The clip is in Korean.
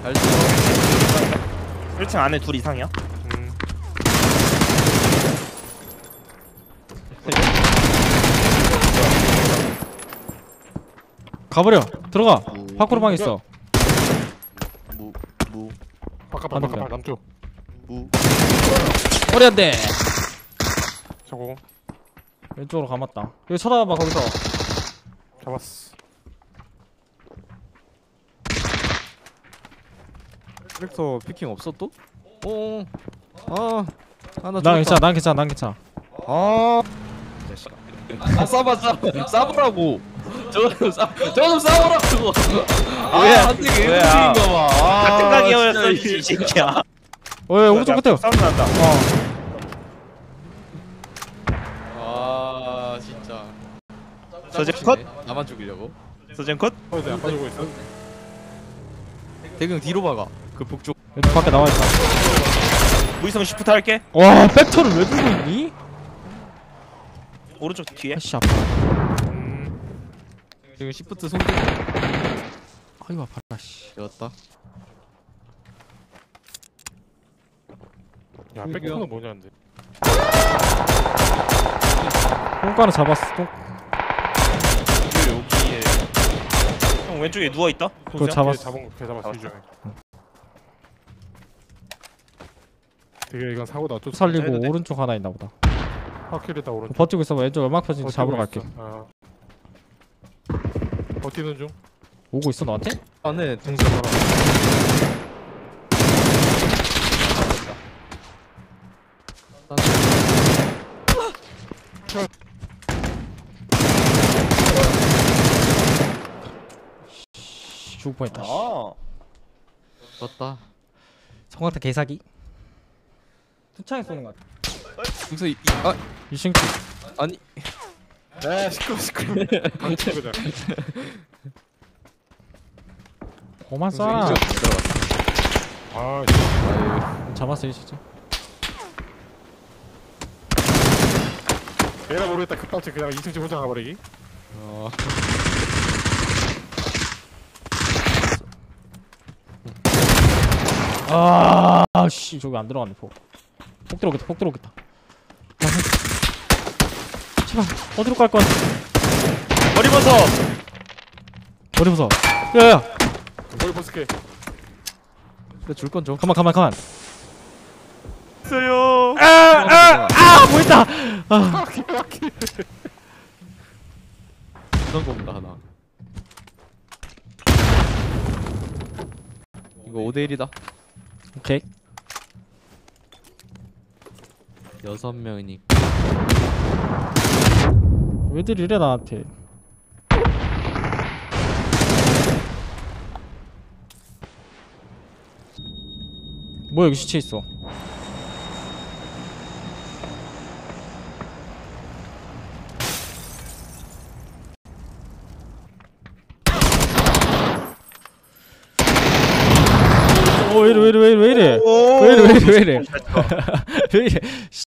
1층 안에 둘 이상이야? 가버려. 들어가. 밖으로 방 있어. 바깥 남쪽. 머리 안 돼. 저거 왼쪽으로 감았다. 여기 쳐다봐 거기서. 잡았어. 트랙터 피킹 없어 또? 아, 나 난 괜찮아. 난 괜찮아. 난 괜찮아. 아, 싸보라고. 저좀 싸보라고. 한대 개인가 봐. 같은 가게였어 이 새끼야. 왜 오른쪽 끝에요. 사운드 난다. 아, 진짜. 서재 컷? 나만 죽이려고? 서재 컷? 어디 안 빠지고 있어? 대경 뒤로 박아. 그 북쪽. 왼쪽 밖에 나와 있다. 무이성 시프트 할게. 와, 백터를 왜 들고 있니? 오른쪽 뒤에. 아씨 아파. 지금 시프트 손. 아이고 아파라 씨. 되었다. 야, 백터는 뭐냐는데. 똥가루 잡았어. 똥. 여기에. 형 왼쪽에 누워 있다. 그거 잡았어. 걔 잡았어. 이 중에. 되게 이건 사고다. 또 살리고 오른쪽 하나 있나 보다. 확실히다 오른쪽. 버티고 있어봐. 왼쪽 음악 펴진 잡으러 갈게. 버티는 중. 오고 있어 너한테? 안에 동생 바로. 죽을 뻔했다. 아. 떴다. 성광탄 개사기. 투창에 쏘는 것 같아. 동생 이싱크. 아니. 네, 시끄러. 방치그자. 그만 쏴. 아, 잡았어 이 진짜. 얘가 모르겠다. 급박치 그냥 2층 혼자 가버리기. 씨 저기 안 들어갔네 폭. 폭 들어오겠다. 폭 들어오겠다. 제발 어디로 갈 거야? 머리 벗어. 머리 벗어. 야야. 머리 벗을게. 그래 줄 건 줘. 가만. 있어요. 뭐했다. 그런 겁니다 하나. 이거 5대1이다. 오케이. 6명이니. 왜들 이래 나한테. 뭐야 여기 시체 있어. 왜 이래 왜 이래 왜 이래 왜 이래 왜 이래